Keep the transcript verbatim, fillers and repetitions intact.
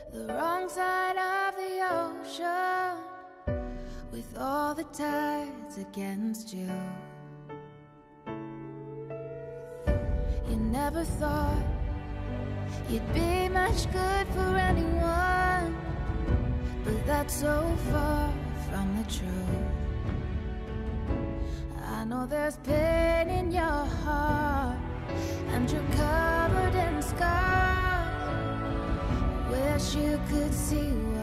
the wrong side of the ocean, with all the tides against you. You never thought you'd be much good for anyone, but that's so far from the truth. I know there's pain in your heart, and you're covered in scars. Wish you could see what